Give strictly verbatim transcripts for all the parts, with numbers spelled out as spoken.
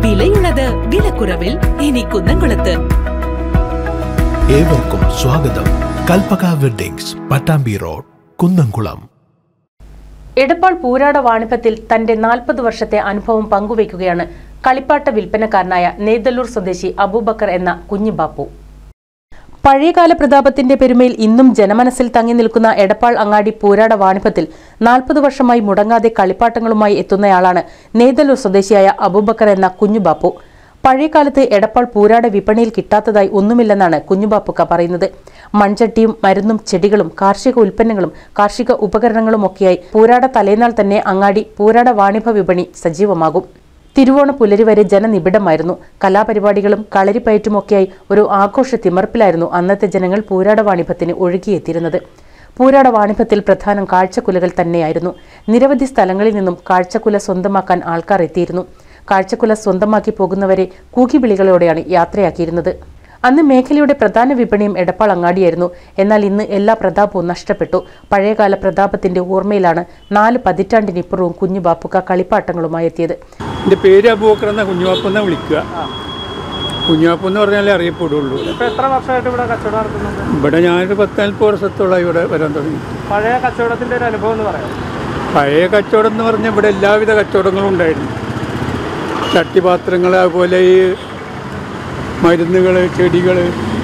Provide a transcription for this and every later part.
വിലയുള്ളത് വിലക്കുറവിൽ ഇനി കുന്നംകുളത്ത്. ഏവർക്കും സ്വാഗതം. Kalpaka weddings, Pattambi road, Kunnamkulam. എടപ്പാൾ പൂരാട വാണിഭത്തിൽ തന്റെ നാൽപ്പത് വർഷത്തെ അനുഭവം പങ്കുവയ്ക്കുകയാണ് കളിപ്പാട്ട വിൽപ്പനക്കാരനായ നെയ്തല്ലൂർ സ്വദേശി അബൂബക്കർ എന്ന കുഞ്ഞുബാപ്പു. പഴയകാല പ്രതാപത്തിന്റെ പെരുമയിൽ ഇന്നും ജനമനസ്സിൽ തങ്ങി നിൽക്കുന്ന എടപ്പാൾ അങ്ങാടി പൂരാട വാണിഭത്തിൽ നാൽപ്പത് വർഷമായി മുടങ്ങാതെ കളിപ്പാട്ടങ്ങളുമായി എത്തുന്നയാളാണ് നെയ്തല്ലൂർ സ്വദേശിയായ അബൂബക്കർ എന്ന കുഞ്ഞുബാപ്പു. പഴയകാലത്ത് എടപ്പാൾ പൂരാട വിപണിയിൽ കിട്ടാത്തതായി ഒന്നുമില്ലെന്നാണ് കുഞ്ഞുബാപ്പുക്ക പറയുന്നത്. മൺചട്ടിയും മരുന്നും ചെടികളും കാർഷിക ഉൽപ്പന്നങ്ങളും കാർഷിക ഉപകരണങ്ങളുമൊക്കെയായി പൂരാട തലേനാൾ തന്നെ അങ്ങാടി പൂരാട വാണിഭ വിപണി സജീവമാകും. തിരുവോണ പുലരി വരെ ജനനിബിഡമായിരുന്നു. കലാപരിപാടികളും കളരിപ്പയറ്റുമൊക്കെയായി ഒരു ആഘോഷ തിമർപ്പിലായിരുന്നു അന്നത്തെ ജനങ്ങൾ പൂരാട വാണിഭത്തിന് ഒഴുകിയെത്തിയിരുന്നത്. പൂരാട വാണിഭത്തിൽ പ്രധാനം കാഴ്ചക്കുലകൾ തന്നെയായിരുന്നു. നിരവധി സ്ഥലങ്ങളിൽ നിന്നും കാഴ്ചക്കുല സ്വന്തമാക്കാൻ ആൾക്കാർ എത്തിയിരുന്നു. കാഴ്ചക്കുല സ്വന്തമാക്കി പോകുന്നവരെ കൂകിവിളികളോടെയാണ് യാത്രയാക്കിയിരുന്നത്. അന്ന് മേഖലയുടെ പ്രധാന വിപണിയും എടപ്പാൾ അങ്ങാടിയായിരുന്നു. എന്നാൽ ഇന്ന് എല്ലാ പ്രതാപവും നഷ്ടപ്പെട്ടു. പഴയകാല പ്രതാപത്തിന്റെ ഓർമ്മയിലാണ് നാല് പതിറ്റാണ്ടിനിപ്പുറവും കുഞ്ഞുബാപ്പുക്ക കളിപ്പാട്ടങ്ങളുമായി എത്തിയത്. എൻ്റെ പേര് അബൂബക്കർ എന്ന കുഞ്ഞുബാപ്പു എന്നാ വിളിക്കുക. കുഞ്ഞുബാപ്പു എന്ന് പറഞ്ഞാലേ അറിയപ്പെടുള്ളൂ. എത്ര വർഷമായിട്ട് ഇവിടെ കച്ചവടം നടത്തുന്നുണ്ട്? ഇവിടെ ഞാനൊരു പത്ത് നാൽപ്പത് വർഷത്തോളം ഇവിടെ വരാൻ തുടങ്ങി. പഴയ കച്ചവടത്തിന്റെ ഒരു അനുഭവം എന്ന് പറയാം. പഴയ കച്ചവടം എന്ന് പറഞ്ഞാൽ ഇവിടെ എല്ലാവിധ കച്ചവടങ്ങളും ഉണ്ടായിരുന്നു. ചട്ടിപാത്രങ്ങൾ, അതുപോലെ ഈ മരുന്നുകൾ, ചെടികൾ,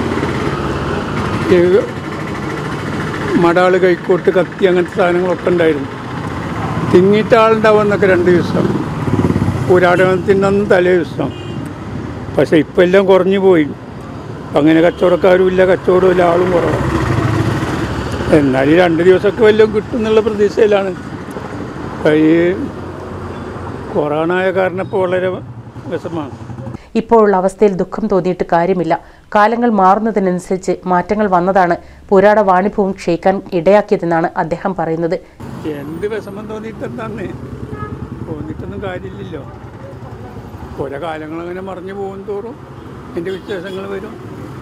മടാള്, കൈക്കോട്ട്, കത്തി, അങ്ങനത്തെ സാധനങ്ങളൊക്കെ ഉണ്ടായിരുന്നു. തിങ്ങിയിട്ട് ആളുണ്ടാവുമെന്നൊക്കെ രണ്ട് ദിവസം, പൂരാടത്തിൻ്റെ അന്ന് തലേ ദിവസം. പക്ഷേ ഇപ്പം എല്ലാം കുറഞ്ഞു പോയി. അങ്ങനെ കച്ചവടക്കാരും ഇല്ല, കച്ചവടമില്ല, ആളും കുറവാണ്. എന്നാൽ ഈ രണ്ട് ദിവസമൊക്കെ വല്ലതും കിട്ടും എന്നുള്ള പ്രതീക്ഷയിലാണ്. ഈ കൊറോണ കാരണം ഇപ്പോൾ വളരെ വിഷമമാണ്. ഇപ്പോഴുള്ള അവസ്ഥയിൽ ദുഃഖം തോന്നിയിട്ട് കാര്യമില്ല. കാലങ്ങൾ മാറുന്നതിനനുസരിച്ച് മാറ്റങ്ങൾ വന്നതാണ് പൂരാട വാണിഭവും ക്ഷയിക്കാൻ ഇടയാക്കിയതെന്നാണ് അദ്ദേഹം പറയുന്നത്. എന്ത് വിഷമം തോന്നിയിട്ട് എന്താന്ന് തോന്നിയിട്ടൊന്നും കാര്യമില്ലല്ലോ. ഓരോ കാലങ്ങൾ അങ്ങനെ മറിഞ്ഞു പോകും തോറും എൻ്റെ വിശേഷങ്ങൾ വരും.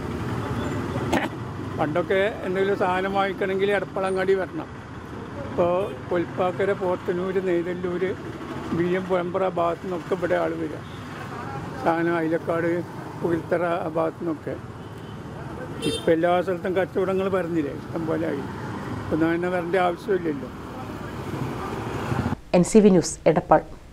പണ്ടൊക്കെ എന്തെങ്കിലും സാധനം വാങ്ങിക്കണമെങ്കിൽ എടപ്പാളങ്ങാടി വരണം. ഇപ്പോൾ കൊൽപ്പാക്കര, പോത്തന്നൂർ, നെയ്തല്ലൂർ, ബി എം പുഴമ്പറ ഭാഗത്തു നിന്നൊക്കെ ഇവിടെ ആൾ വരിക. സാധനം അയിലക്കാട്, പുകിൽത്തറ ആ ഭാഗത്തു നിന്നൊക്കെ. ഇപ്പം എല്ലാ സ്ഥലത്തും കച്ചവടങ്ങൾ പറഞ്ഞില്ലേ, ഇഷ്ടം പോലെ ആയി. ഇപ്പം തന്നെ വരേണ്ട ആവശ്യമില്ലല്ലോ. N C V news, Edappal.